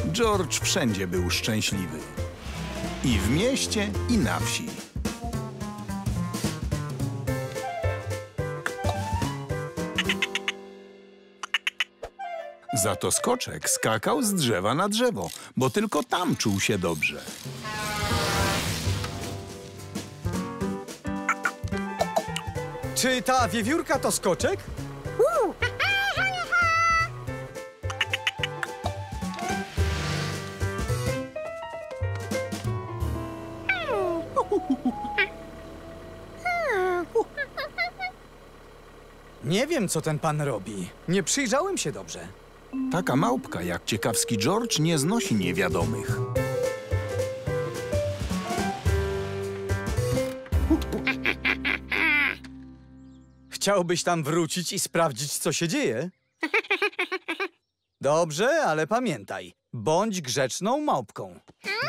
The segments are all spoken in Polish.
George wszędzie był szczęśliwy. I w mieście, i na wsi. Za to Skoczek skakał z drzewa na drzewo, bo tylko tam czuł się dobrze. Czy ta wiewiórka to Skoczek? Nie wiem, co ten pan robi. Nie przyjrzałem się dobrze. Taka małpka jak ciekawski George nie znosi niewiadomych. Chciałbyś tam wrócić i sprawdzić, co się dzieje? Dobrze, ale pamiętaj, bądź grzeczną małpką.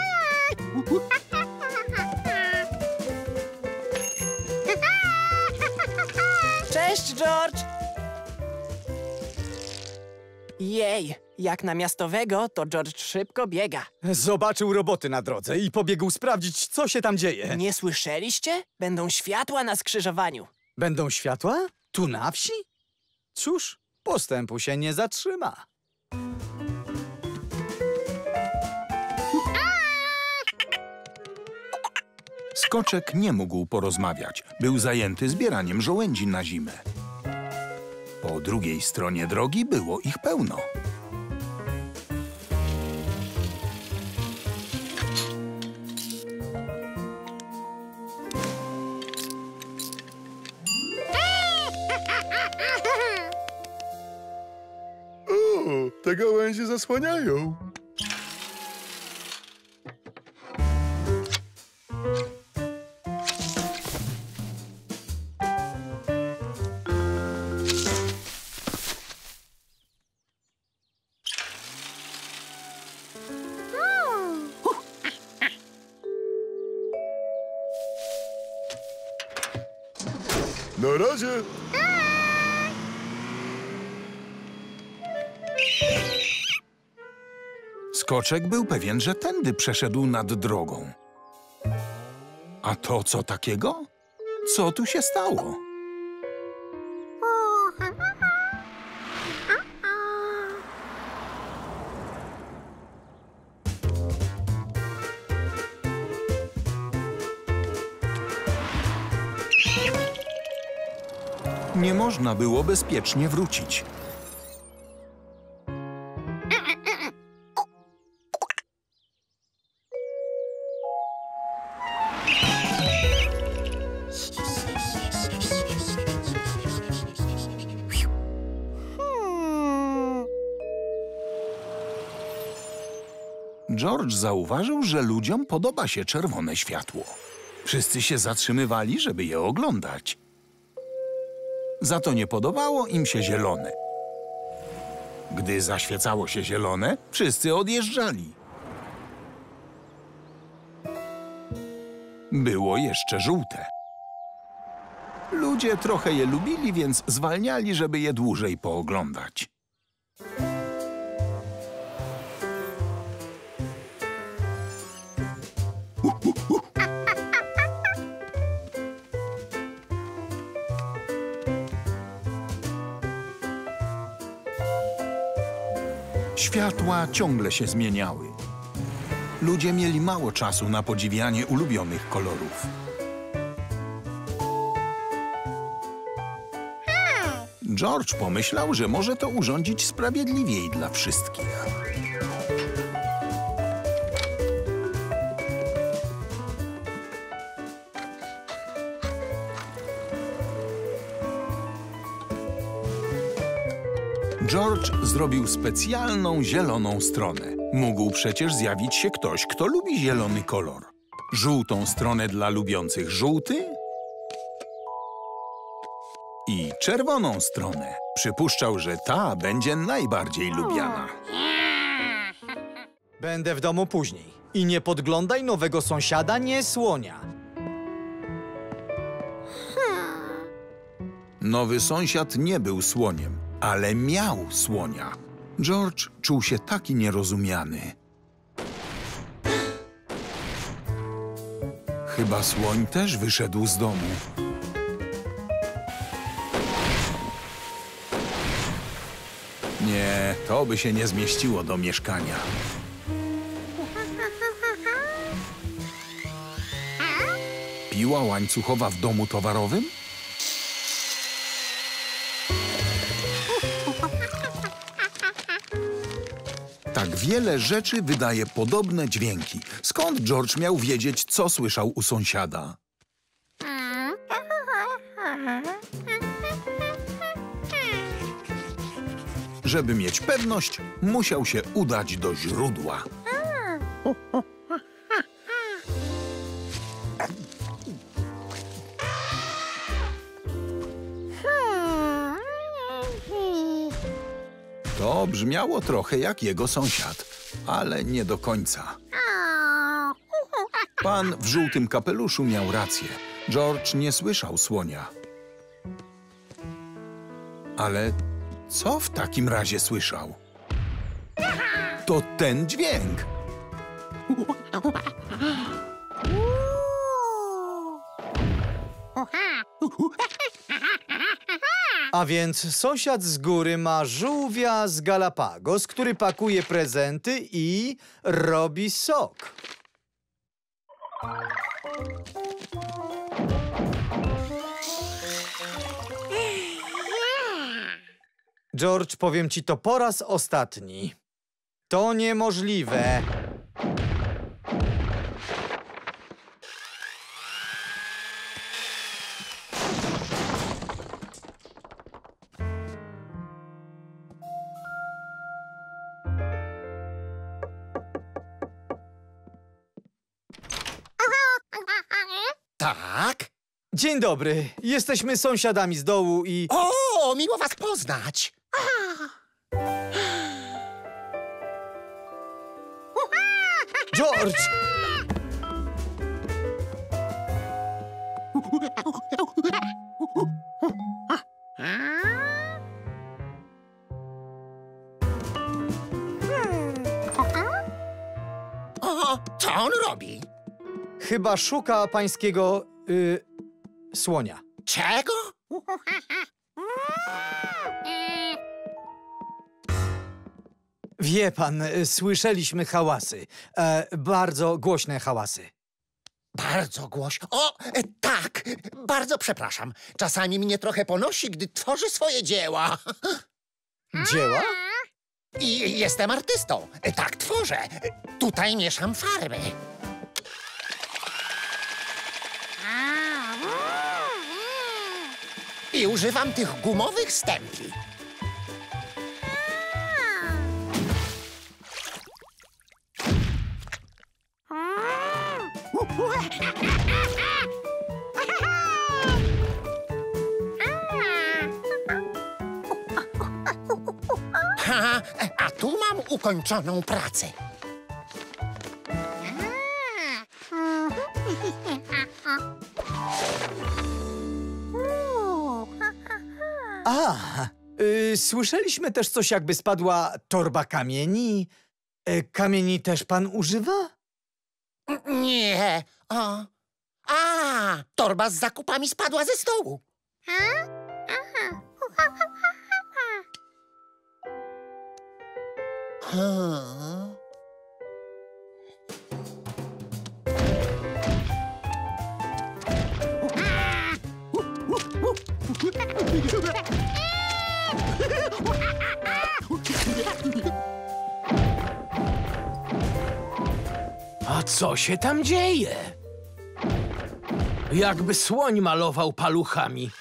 Cześć, George! Jej, jak na miastowego, to George szybko biega. Zobaczył roboty na drodze i pobiegł sprawdzić, co się tam dzieje. Nie słyszeliście? Będą światła na skrzyżowaniu. Będą światła? Tu na wsi? Cóż, postępu się nie zatrzyma. Skoczek nie mógł porozmawiać. Był zajęty zbieraniem żołędzi na zimę. Po drugiej stronie drogi było ich pełno. O, te gałęzie zasłaniają. Na razie. Skoczek był pewien, że tędy przeszedł nad drogą. A to co takiego? Co tu się stało? Nie można było bezpiecznie wrócić. George zauważył, że ludziom podoba się czerwone światło. Wszyscy się zatrzymywali, żeby je oglądać. Za to nie podobało im się zielone. Gdy zaświecało się zielone, wszyscy odjeżdżali. Było jeszcze żółte. Ludzie trochę je lubili, więc zwalniali, żeby je dłużej pooglądać. Światła ciągle się zmieniały. Ludzie mieli mało czasu na podziwianie ulubionych kolorów. George pomyślał, że może to urządzić sprawiedliwiej dla wszystkich. George zrobił specjalną zieloną stronę. Mógł przecież zjawić się ktoś, kto lubi zielony kolor. Żółtą stronę dla lubiących żółty i czerwoną stronę. Przypuszczał, że ta będzie najbardziej lubiana. Będę w domu później. I nie podglądaj nowego sąsiada, nie słonia. Nowy sąsiad nie był słoniem, ale miał słonia. George czuł się taki nierozumiany. Chyba słoń też wyszedł z domu. Nie, to by się nie zmieściło do mieszkania. Piła łańcuchowa w domu towarowym? Tak wiele rzeczy wydaje podobne dźwięki. Skąd George miał wiedzieć, co słyszał u sąsiada? Żeby mieć pewność, musiał się udać do źródła. To brzmiało trochę jak jego sąsiad, ale nie do końca. Pan w żółtym kapeluszu miał rację. George nie słyszał słonia. Ale co w takim razie słyszał? To ten dźwięk. A więc sąsiad z góry ma żółwia z Galapagos, który pakuje prezenty i robi sok. George, powiem ci to po raz ostatni. To niemożliwe. Tak? Dzień dobry. Jesteśmy sąsiadami z dołu i... O, miło was poznać. George! O, co on robi? Chyba szuka pańskiego... słonia. Czego? Wie pan, słyszeliśmy hałasy. Bardzo głośne hałasy. Bardzo głośno. O, tak, bardzo przepraszam. Czasami mnie trochę ponosi, gdy tworzę swoje dzieła. Dzieła? I jestem artystą. Tak tworzę. Tutaj mieszam farby. I używam tych gumowych stempli. Ha, a tu mam ukończoną pracę. Słyszeliśmy też coś, jakby spadła torba kamieni. Kamieni też pan używa? Nie. O. A, torba z zakupami spadła ze stołu. A co się tam dzieje? Jakby słoń malował paluchami.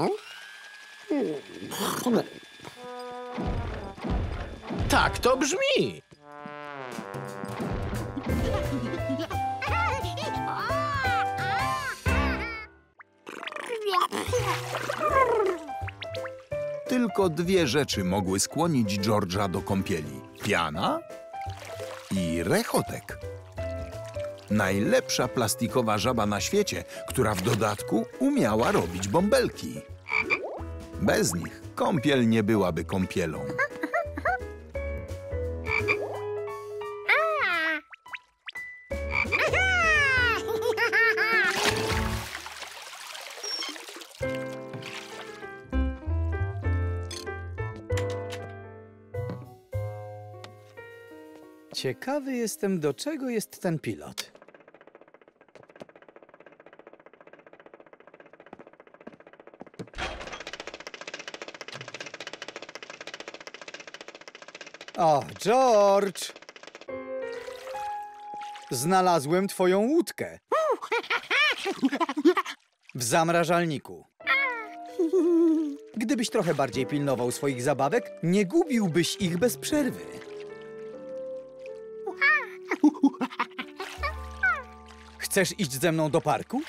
Tak to brzmi. Tylko dwie rzeczy mogły skłonić George'a do kąpieli. Piana i rechotek. Najlepsza plastikowa żaba na świecie, która w dodatku umiała robić bąbelki. Bez nich kąpiel nie byłaby kąpielą. Ciekawy jestem, do czego jest ten pilot. O, George! Znalazłem twoją łódkę. W zamrażalniku. Gdybyś trochę bardziej pilnował swoich zabawek, nie gubiłbyś ich bez przerwy. Chcesz iść ze mną do parku?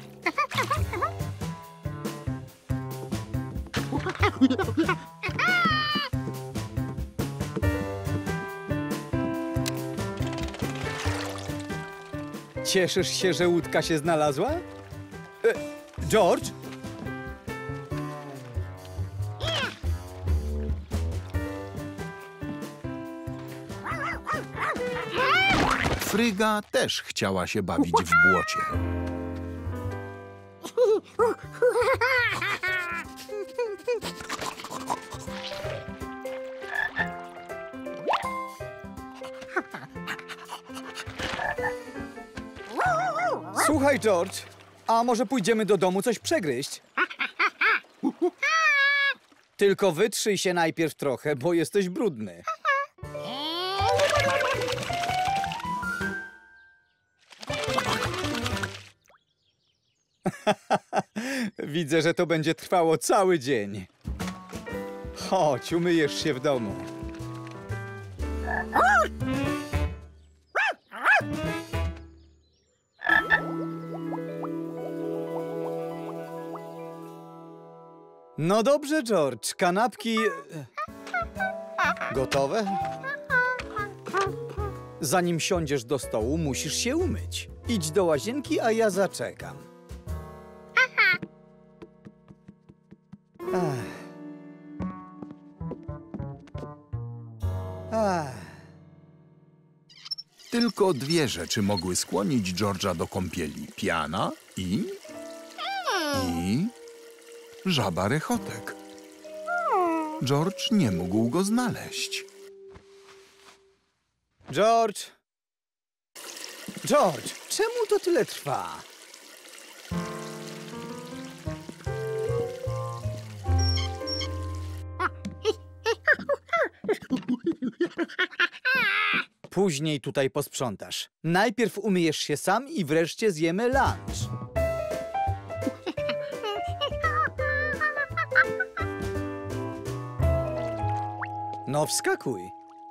Cieszysz się, że łódka się znalazła? George? Fryga też chciała się bawić w błocie. Słuchaj, George, a może pójdziemy do domu coś przegryźć? Tylko wytrzyj się najpierw trochę, bo jesteś brudny. Widzę, że to będzie trwało cały dzień. Chodź, umyjesz się w domu. No dobrze, George. Kanapki... gotowe? Zanim siądziesz do stołu, musisz się umyć. Idź do łazienki, a ja zaczekam. Tylko dwie rzeczy mogły skłonić George'a do kąpieli. Piana i żaba rechotek. George nie mógł go znaleźć. George! George, czemu to tyle trwa? Później tutaj posprzątasz. Najpierw umyjesz się sam i wreszcie zjemy lunch. No wskakuj.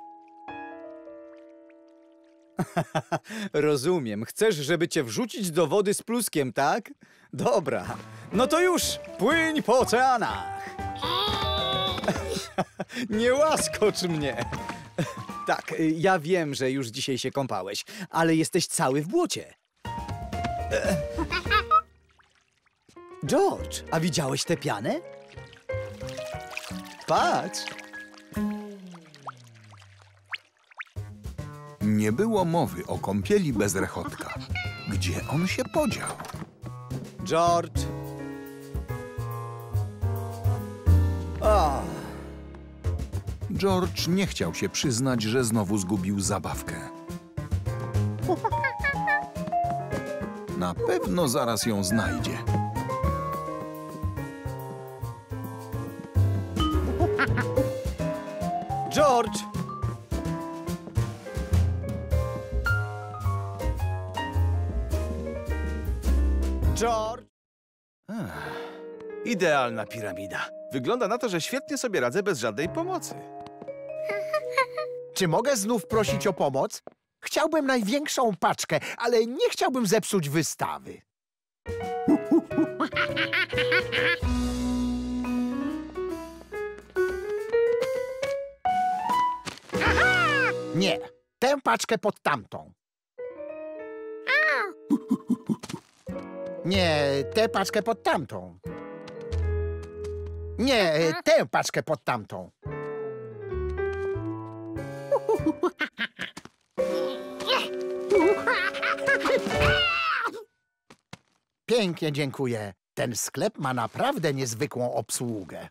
Rozumiem. Chcesz, żeby cię wrzucić do wody z pluskiem, tak? Dobra. No to już płyń po oceanach. Nie łaskocz mnie. Tak, ja wiem, że już dzisiaj się kąpałeś, ale jesteś cały w błocie. George, a widziałeś tę pianę? Patrz. Nie było mowy o kąpieli bez rechotka. Gdzie on się podział? George. O. George nie chciał się przyznać, że znowu zgubił zabawkę. Na pewno zaraz ją znajdzie. George! George! Idealna piramida. Wygląda na to, że świetnie sobie radzę bez żadnej pomocy. Czy mogę znów prosić o pomoc? Chciałbym największą paczkę, ale nie chciałbym zepsuć wystawy. Nie, tę paczkę pod tamtą. Nie, tę paczkę pod tamtą. Nie, tę paczkę pod tamtą. Pięknie, dziękuję. Ten sklep ma naprawdę niezwykłą obsługę.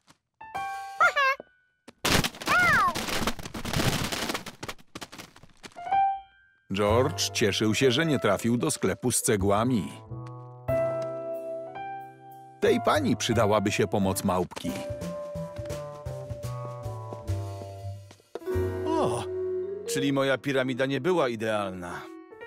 George cieszył się, że nie trafił do sklepu z cegłami. Tej pani przydałaby się pomoc małpki. O, czyli moja piramida nie była idealna.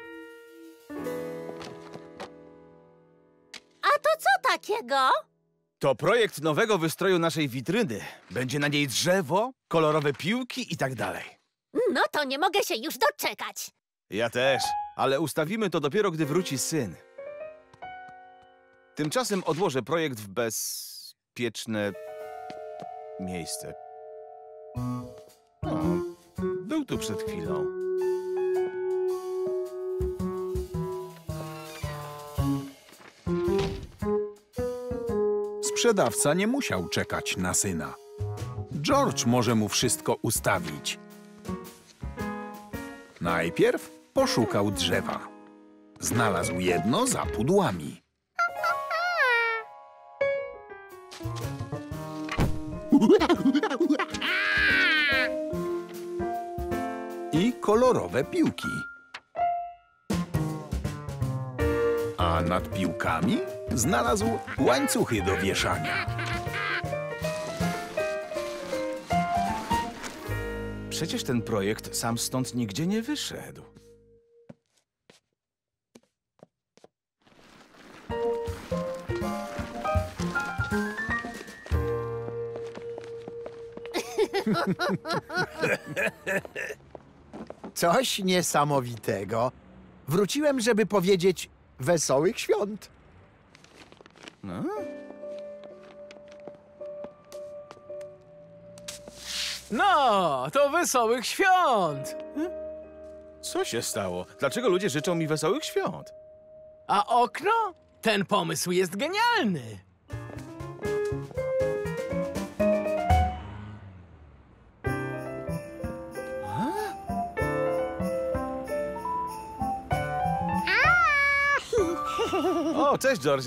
A to co takiego? To projekt nowego wystroju naszej witryny. Będzie na niej drzewo, kolorowe piłki i tak dalej. No to nie mogę się już doczekać. Ja też, ale ustawimy to dopiero, gdy wróci syn. Tymczasem odłożę projekt w bezpieczne miejsce. O, był tu przed chwilą. Sprzedawca nie musiał czekać na syna. George może mu wszystko ustawić. Najpierw poszukał drzewa. Znalazł jedno za pudłami. I kolorowe piłki. A nad piłkami znalazł łańcuchy do wieszania. Przecież ten projekt sam stąd nigdzie nie wyszedł. Coś niesamowitego. Wróciłem, żeby powiedzieć wesołych świąt. No? No, to wesołych świąt! Co się stało? Dlaczego ludzie życzą mi wesołych świąt? A okno? Ten pomysł jest genialny! O, cześć, George,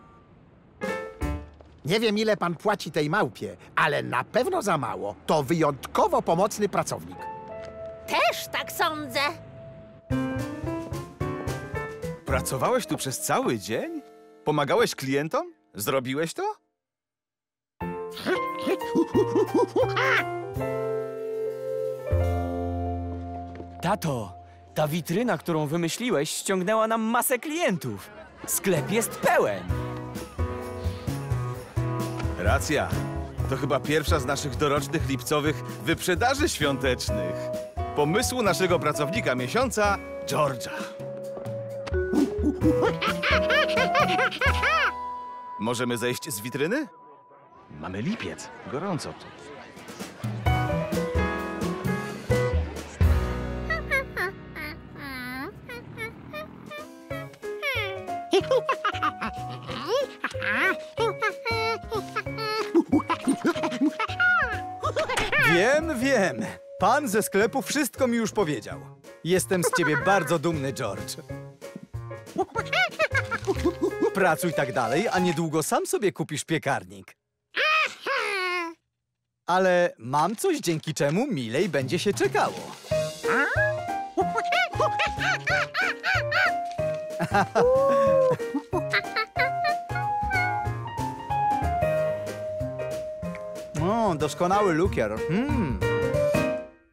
Nie wiem, ile pan płaci tej małpie, ale na pewno za mało. To wyjątkowo pomocny pracownik. Też tak sądzę. Pracowałeś tu przez cały dzień? Pomagałeś klientom? Zrobiłeś to? Tato, ta witryna, którą wymyśliłeś, ściągnęła nam masę klientów. Sklep jest pełen. Racja. To chyba pierwsza z naszych dorocznych lipcowych wyprzedaży świątecznych. Pomysłu naszego pracownika miesiąca, George'a. Możemy zejść z witryny? Mamy lipiec. Gorąco tu. Wiem. Pan ze sklepu wszystko mi już powiedział. Jestem z ciebie bardzo dumny, George. Pracuj tak dalej, a niedługo sam sobie kupisz piekarnik. Ale mam coś, dzięki czemu milej będzie się czekało. O, doskonały lukier.